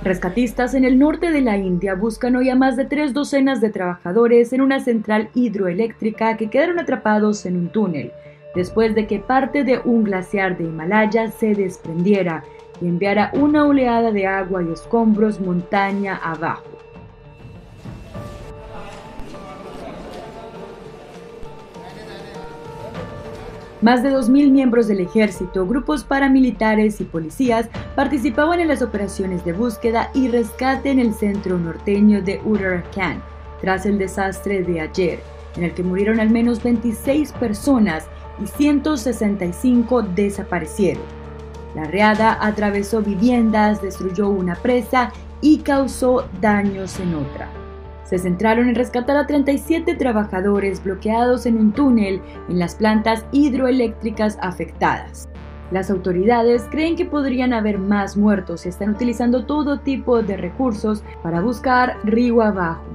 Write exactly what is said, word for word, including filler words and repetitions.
Rescatistas en el norte de la India buscan hoy a más de tres docenas de trabajadores en una central hidroeléctrica que quedaron atrapados en un túnel, después de que parte de un glaciar de Himalaya se desprendiera y enviara una oleada de agua y escombros montaña abajo. Más de dos mil miembros del ejército, grupos paramilitares y policías participaban en las operaciones de búsqueda y rescate en el centro norteño de Uttarakhand, tras el desastre de ayer, en el que murieron al menos veintiséis personas y ciento sesenta y cinco desaparecieron. La riada atravesó viviendas, destruyó una presa y causó daños en otra. Se centraron en rescatar a treinta y siete trabajadores bloqueados en un túnel en las plantas hidroeléctricas afectadas. Las autoridades creen que podrían haber más muertos y están utilizando todo tipo de recursos para buscar río abajo.